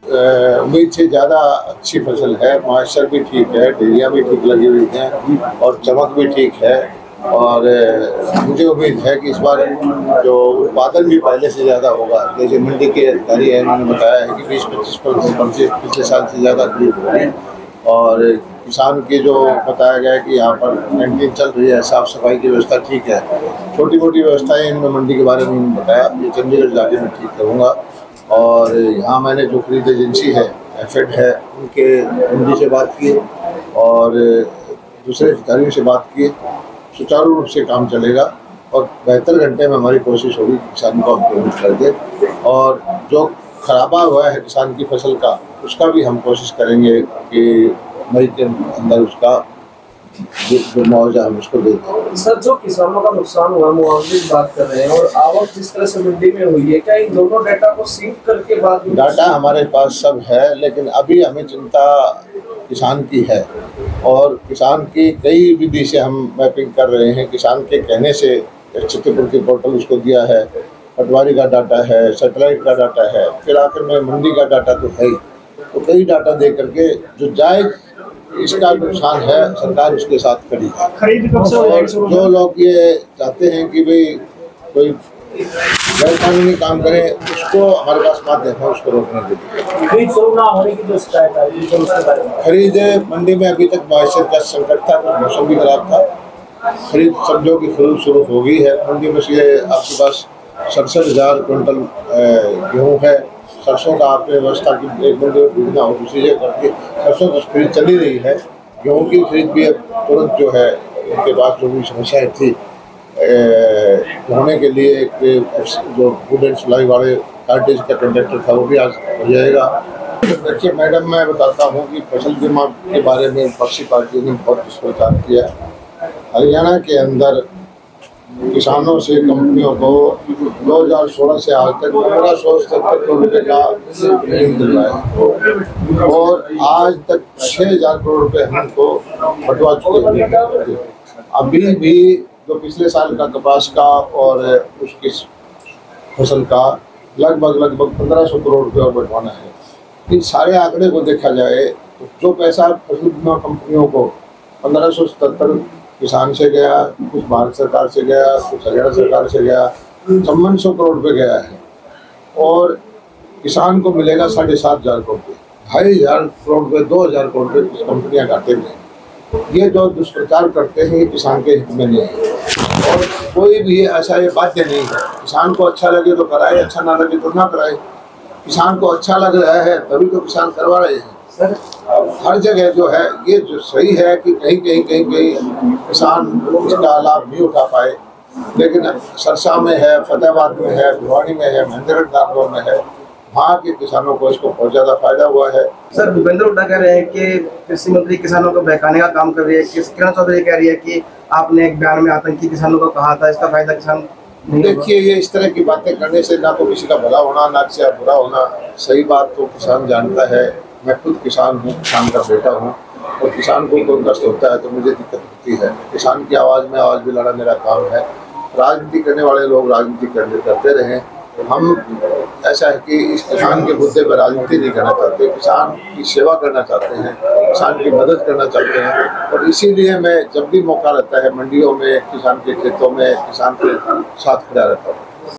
उम्मीद से ज़्यादा अच्छी फसल है, मॉइस्चर भी ठीक है, डेरियाँ भी ठीक लगी हुई हैं और चमक भी ठीक है। और मुझे उम्मीद है कि इस बार जो उत्पादन भी पहले से ज़्यादा होगा। जैसे मंडी के अधिकारी हैं, उन्होंने बताया है कि 20-25% पिछले साल से ज़्यादा खरीद होगी। और किसान की जो बताया गया है कि यहाँ पर कैंटीन चल रही है, साफ़ सफाई की व्यवस्था ठीक है, छोटी मोटी व्यवस्थाएँ इनमें मंडी के बारे में उन्होंने बताया। ये चंडीगढ़ जाके मैं ठीक करूँगा। और यहाँ मैंने जो खरीद एजेंसी है, एफेड है, उनके मंडी से बात की और दूसरे अधिकारियों से बात की। सुचारू रूप से काम चलेगा और बेहतर घंटे में हमारी कोशिश होगी कि किसान को हम पेमेंट कर दें। और जो खराबा हुआ है किसान की फसल का, उसका भी हम कोशिश करेंगे कि मई के अंदर उसका जो मुआवजा हम उसको दे दें। सर, जो किसानों का नुकसान हुआ मुआवजे की बात कर रहे हैं और आवक जिस तरह से मंडी में हुई है, क्या इन दोनों डाटा को सिंक करके बाद में? डाटा हमारे पास सब है, लेकिन अभी हमें चिंता किसान की है और किसान की कई विधि से हम मैपिंग कर रहे हैं। किसान के कहने से क्षतिपूर्ति पोर्टल उसको दिया है, पटवारी का डाटा है, सैटेलाइट का डाटा है, फिर आखिर में मंडी का डाटा तो है ही। तो कई डाटा दे करके जो जायज़ इसका नुकसान है, सरकार उसके साथ खड़ी है। खरीद कब से हो जाएगी? जो लोग ये चाहते हैं कि भाई कोई गैर कानूनी काम करे, उसको हमारे पास माध्यम है उसको रोकने के लिए। खरीद शुरू ना होने की जो शिकायत है, खरीद मंडी में अभी तक मॉइस्चर का संकट था, मौसम भी खराब था। खरीद समझो कि खरीद शुरू हो गई है मंडी में। ये आपके पास 67,000 क्विंटल गेहूँ है। सरसों का आपने व्यवस्था की, एक मंडी में खरीदना हो दूसरी जगह करके सरसों की खरीद चली रही है। गेहूँ की खरीद भी अब तुरंत जो है, उनके पास जो भी समस्याएँ थी होने के लिए एक जो फूड एंड सप्लाई वाले कार्टेज का कंडक्टर था, वो भी आज हो जाएगा। देखिए मैडम, मैं बताता हूँ कि फसल बीमा के बारे में विपक्षी पार्टी ने बहुत दुष्प्रचार किया। हरियाणा के अंदर किसानों से कंपनियों को 2016 से आज तक 1577 करोड़ रुपये का ऋण दिलवाया और आज तक 6,000 करोड़ रुपये हमको बंटवा चुके हैं। अभी भी जो पिछले साल का कपास का और उसकी फसल का लगभग 1,500 करोड़ रुपये और बंटवाना है। इन सारे आंकड़े को देखा जाए तो जो पैसा फसल बीमा कंपनियों को 1577 किसान से गया, कुछ भारत सरकार से गया, कुछ हरियाणा सरकार से गया, 5500 करोड़ रुपये गया है और किसान को मिलेगा 7,500 करोड़ रुपये। 2,500 करोड़ रुपये, 2,000 करोड़ रुपये कुछ कंपनियाँ घाटे में। ये जो दुष्प्रचार करते हैं ये किसान के हित में नहीं है और कोई भी ऐसा ये बाध्य नहीं है। किसान को अच्छा लगे तो कराए, अच्छा ना लगे तो ना कराए। किसान को अच्छा लग रहा है तभी तो किसान करवा रहे हैं। हर जगह जो है ये जो सही है कि कहीं किसान इसका लाभ नहीं उठा पाए, लेकिन सरसा में है, फतेहाबाद में है, भिवानी में है, महेंद्रगढ़ नागौर में है, वहाँ के किसानों को इसको बहुत ज़्यादा फायदा हुआ है। सर, भूपेंद्र हुड्डा कह रहे हैं कि कृषि मंत्री किसानों को बहकाने का काम कर रही है। किरण चौधरी कह रही है कि आपने एक बयान में आतंकी किसानों को कहा था, इसका फायदा किसान नहीं। देखिए, ये इस तरह की बातें करने से ना तो किसी का भला होना, ना किसी का बुरा होना। सही बात तो किसान जानता है। मैं खुद किसान हूँ, किसान का बेटा हूँ और किसान को कोई कष्ट होता है तो मुझे दिक्कत होती है। किसान की आवाज़ में आवाज़ भी लाना मेरा काम है। राजनीति करने वाले लोग राजनीति करते रहें। हम ऐसा है कि इस किसान के मुद्दे पर राजनीति नहीं करना चाहते, किसान की सेवा करना चाहते हैं, किसान की मदद करना चाहते हैं और इसीलिए मैं जब भी मौका रहता है मंडियों में, किसान के खेतों में, किसान के साथ खड़ा रहता हूँ।